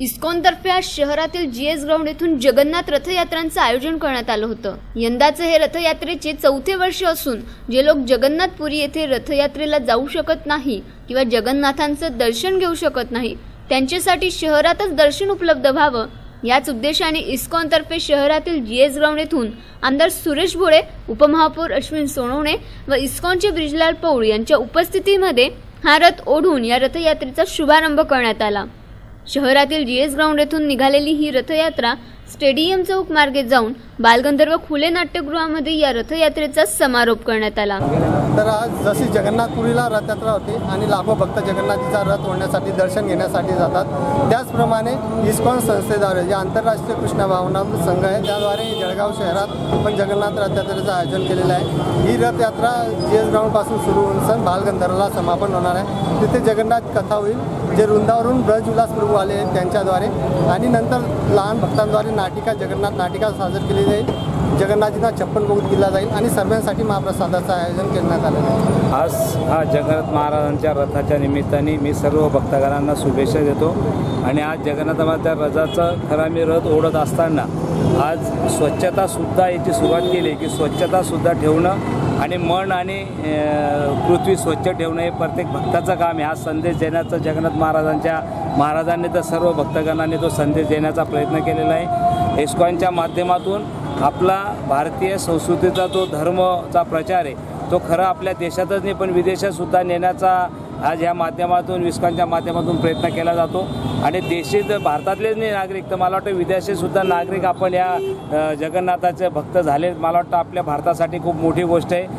इस्कॉनतर्फे आज शहरातील GS ground येथून जगन्नाथ रथयात्रांचे आयोजन करण्यात आलं होतं। यंदाचे हे रथयात्रेचे 4थे वर्ष असून जे लोक जगन्नाथपुरी येथे रथयात्रेला जाऊ शकत नाही किंवा जगन्नाथांचं दर्शन घेऊ शकत नाही त्यांच्यासाठी शहरातच दर्शन उपलब्ध व्हावं याच उद्देशाने इस्कॉनतर्फे शहरातील जीएस ग्राउंड येथून आमदार सुरेश भोळे, उपमहापौर अश्विन सोनवणे व इस्कॉनचे ब्रिजलाल पौळ यांच्या उपस्थितीमध्ये हा रथ ओढून या रथयात्रेचा शुभारंभ करण्यात आला। शहरातील जीएस ग्राउंड येथून निघालेली ही रथयात्रा स्टेडियम चौक मार्गे जाऊन बालगंधर्व खुले नाट्यगृहामध्ये या रथयात्रेचा समारोप करण्यात आला। तर आज जशी जगन्नाथपुरीला रथयात्रा होती आणि लाखो भक्त जगन्नाथजीचा रथ ओढण्यासाठी दर्शन घेण्यासाठी जातात, त्याचप्रमाणे इस्कॉन संस्थेद्वारे जे आंतरराष्ट्रीय कृष्ण भावना संघ आहे त्याद्वारे जळगाव शहरात पण जगन्नाथ रथयात्रेचं आयोजन केलेलं आहे। ही रथयात्रा जीएस ग्राउंडपासून सुरू होऊन सण बालगंधर्वला समापन होणार आहे। तिथे जगन्नाथ कथा होईल, जे वृंदावरून ब्रज उल्हास प्रभू आले आहेत त्यांच्याद्वारे, आणि नंतर लहान भक्तांद्वारे नाटिका जगन्नाथ नाटिका सादर केली जाईल। जगन्नाथजींना 56 भोग दिला जाईल आणि सर्वांसाठी महाप्रसादाचं आयोजन करण्यात आलं आहे। आज हा जगन्नाथ महाराजांच्या रथाच्या निमित्ताने मी सर्व भक्तगणांना शुभेच्छा देतो आणि आज जगन्नाथाच्या रथाचा खरा मी रथ ओढत असताना आज स्वच्छतासुद्धा याची सुरुवात केली की स्वच्छतासुद्धा ठेवणं आणि मन आणि पृथ्वी स्वच्छ ठेवणं हे प्रत्येक भक्ताचं काम आहे। हा संदेश देण्याचा जगन्नाथ महाराजांनी तर सर्व भक्तगणांनी तो संदेश देण्याचा प्रयत्न केलेला आहे। इस्कॉनच्या माध्यमातून आपला भारतीय संस्कृतीचा जो धर्मचा प्रचार आहे तो खरा आपल्या देशातच नाही पण विदेशातसुद्धा नेण्याचा आज ह्या माध्यमातून इस्कॉनच्या माध्यमातून प्रयत्न केला जातो आणि देशीत भारतातलेच नाही नागरिक तर मला वाटतं विदेशीसुद्धा नागरिक आपण या जगन्नाथाचे भक्त झाले। मला वाटतं आपल्या भारतासाठी खूप मोठी गोष्ट आहे।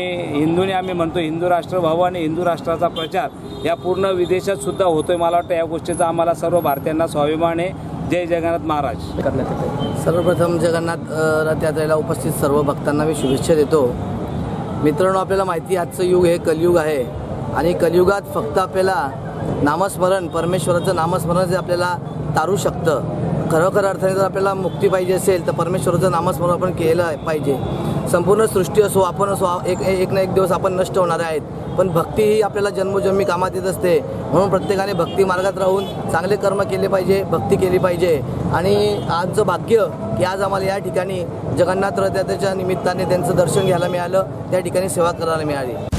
आम्ही म्हणतो हिंदू राष्ट्र व्हावं आणि हिंदू राष्ट्राचा प्रचार या पूर्ण विदेशातसुद्धा होतोय। मला वाटतं या गोष्टीचा आम्हाला सर्व भारतीयांना स्वाभिमान आहे। जय जगन्नाथ महाराज। सर्वप्रथम जगन्नाथ रथयात्रेला उपस्थित सर्व भक्तांना मी शुभेच्छा देतो। मित्रांनो, आपल्याला माहिती आजचं युग हे कलियुग आहे आणि कलियुगात फक्त आपल्याला नामस्मरण, परमेश्वराचं नामस्मरण जे आपल्याला तारू शकतं। खरोखर अर्थाने जर आपल्याला मुक्ती पाहिजे असेल तर परमेश्वराचं नामस्मरण आपण केलं पाहिजे। संपूर्ण सृष्टी असो, आपण असो, एक ना एक दिवस आपण नष्ट होणार आहेत, पण भक्ती ही आपल्याला जन्मोजन्मी कामात येत असते। म्हणून प्रत्येकाने भक्ती मार्गात राहून चांगले कर्म केले पाहिजे, भक्ती केली पाहिजे। आणि आजचं भाग्य की आज आम्हाला या ठिकाणी जगन्नाथ रथयात्रेच्या निमित्ताने त्यांचं दर्शन घ्यायला मिळालं, त्या ठिकाणी सेवा करायला मिळाली।